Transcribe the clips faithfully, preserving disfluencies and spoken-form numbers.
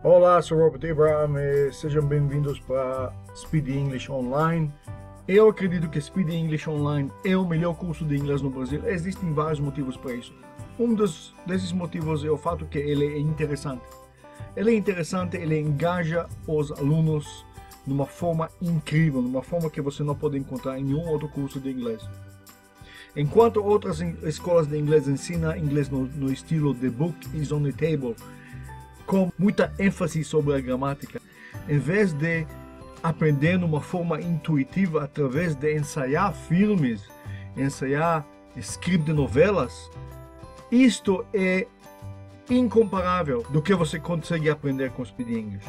Olá, sou Robert Abraham e sejam bem-vindos para Speed English Online. Eu acredito que Speed English Online é o melhor curso de inglês no Brasil. Existem vários motivos para isso. Um dos, desses motivos é o fato que ele é interessante. Ele é interessante, ele engaja os alunos de uma forma incrível, de uma forma que você não pode encontrar em nenhum outro curso de inglês. Enquanto outras escolas de inglês ensinam inglês no, no estilo The Book is on the Table, com muita ênfase sobre a gramática, em vez de aprender de uma forma intuitiva através de ensaiar filmes, ensaiar script de novelas, isto é incomparável do que você consegue aprender com Speed English.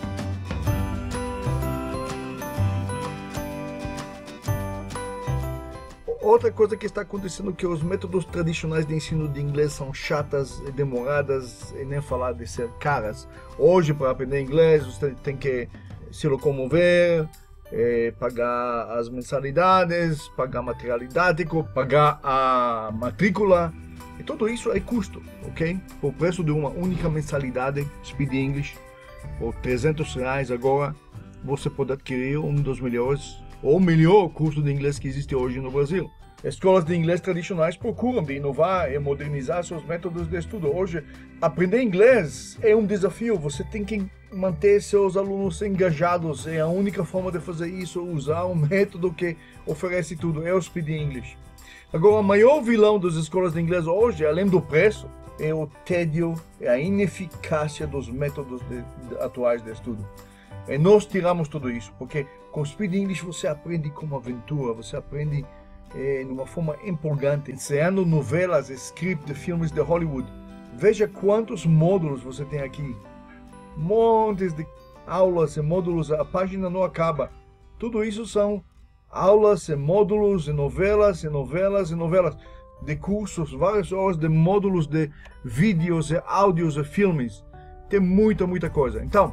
Outra coisa que está acontecendo é que os métodos tradicionais de ensino de inglês são chatas, demoradas e nem falar de ser caras. Hoje, para aprender inglês, você tem que se locomover, é, pagar as mensalidades, pagar material didático, pagar a matrícula. E tudo isso é custo, ok? Por preço de uma única mensalidade, Speed English, por trezentos reais agora, você pode adquirir um dos melhores, ou o melhor curso de inglês que existe hoje no Brasil. Escolas de inglês tradicionais procuram de inovar e modernizar seus métodos de estudo. Hoje, aprender inglês é um desafio. Você tem que manter seus alunos engajados. É a única forma de fazer isso, usar um método que oferece tudo. É o Speed English. Agora, o maior vilão das escolas de inglês hoje, além do preço, é o tédio, é a ineficácia dos métodos de, de, atuais de estudo. E nós tiramos tudo isso, porque com Speed English você aprende como aventura, você aprende é, de uma forma empolgante, ensaiando novelas, script de filmes de Hollywood. Veja quantos módulos você tem aqui. Montes de aulas e módulos, a página não acaba. Tudo isso são aulas e módulos e novelas e novelas e novelas de cursos, várias horas de módulos de vídeos e áudios e filmes. Tem muita, muita coisa. Então,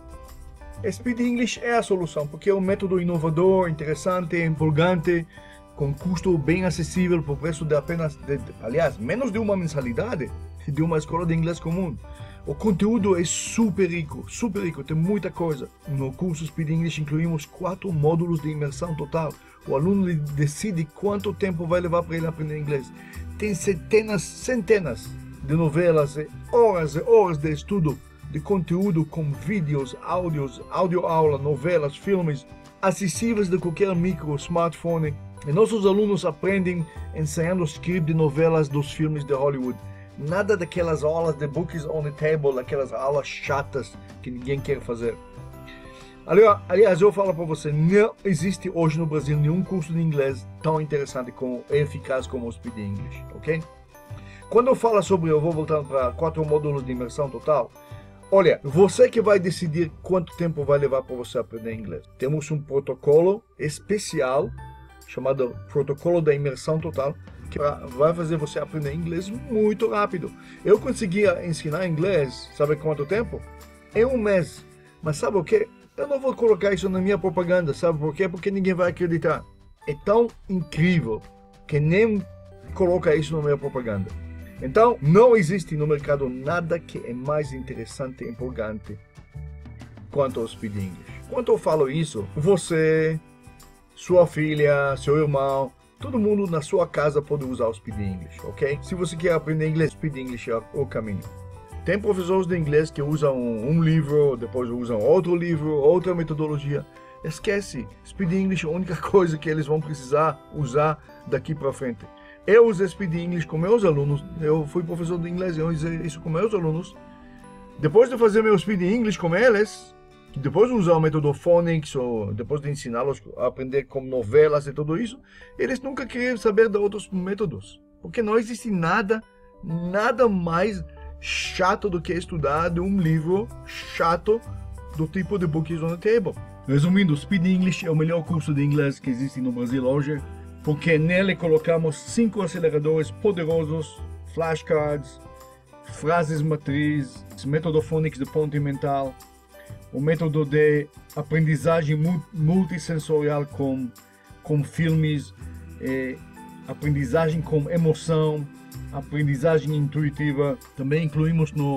Speed English é a solução, porque é um método inovador, interessante, empolgante, com custo bem acessível por preço de apenas, de, aliás, menos de uma mensalidade de uma escola de inglês comum. O conteúdo é super rico, super rico, tem muita coisa. No curso Speed English incluímos quatro módulos de imersão total. O aluno decide quanto tempo vai levar para ele aprender inglês. Tem centenas, centenas de novelas, e horas e horas de estudo, de conteúdo com vídeos, áudios, audioaula, novelas, filmes, acessíveis de qualquer micro, smartphone. E nossos alunos aprendem ensaiando script de novelas dos filmes de Hollywood. Nada daquelas aulas de books on the table, aquelas aulas chatas que ninguém quer fazer. Aliás, eu falo para você, não existe hoje no Brasil nenhum curso de inglês tão interessante como eficaz como o Speed English, ok? Quando eu falo sobre, eu vou voltar para quatro módulos de imersão total. Olha, você que vai decidir quanto tempo vai levar para você aprender inglês. Temos um protocolo especial chamado Protocolo da Imersão Total, que vai fazer você aprender inglês muito rápido. Eu conseguia ensinar inglês, sabe quanto tempo? Em um mês. Mas sabe o que? Eu não vou colocar isso na minha propaganda, sabe por quê? Porque ninguém vai acreditar. É tão incrível que nem coloca isso na minha propaganda. Então, não existe no mercado nada que é mais interessante e empolgante quanto ao Speed English. Quando eu falo isso, você, sua filha, seu irmão, todo mundo na sua casa pode usar o Speed English, ok? Se você quer aprender inglês, Speed English é o caminho. Tem professores de inglês que usam um livro, depois usam outro livro, outra metodologia. Esquece, Speed English é a única coisa que eles vão precisar usar daqui para frente. Eu usei Speed English com meus alunos, eu fui professor de inglês, eu usei isso com meus alunos. Depois de fazer meu Speed English com eles, depois de usar o método Phonics, ou depois de ensiná-los a aprender com novelas e tudo isso, eles nunca queriam saber de outros métodos. Porque não existe nada, nada mais chato do que estudar de um livro chato do tipo de Books on the Table. Resumindo, Speed English é o melhor curso de inglês que existe no Brasil hoje, porque nele colocamos cinco aceleradores poderosos, flashcards, frases matriz, método Phonics de ponto mental, o método de aprendizagem multissensorial com, com filmes, eh, aprendizagem com emoção, aprendizagem intuitiva. Também incluímos no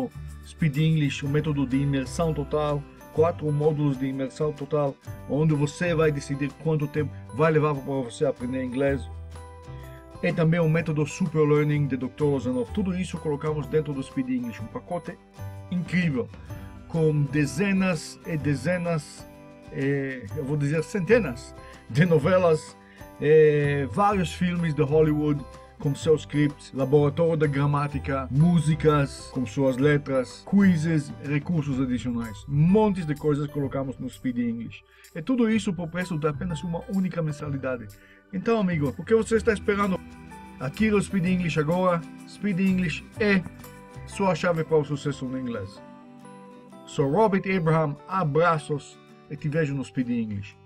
Speed English, um método de imersão total, quatro módulos de imersão total, onde você vai decidir quanto tempo vai levar para você aprender inglês. E também o método Super Learning de doutor Lozanov. Tudo isso colocamos dentro do Speed English, um pacote incrível, com dezenas e dezenas, eh, eu vou dizer centenas, de novelas, eh, vários filmes de Hollywood com seus scripts, laboratório de gramática, músicas com suas letras, quizzes, recursos adicionais. Montes de coisas colocamos no Speed English. E tudo isso por preço de apenas uma única mensalidade. Então, amigo, o que você está esperando? Adquira o Speed English agora. Speed English é sua chave para o sucesso no inglês. Sou Robert Abraham, abraços e te vejo no Speed English.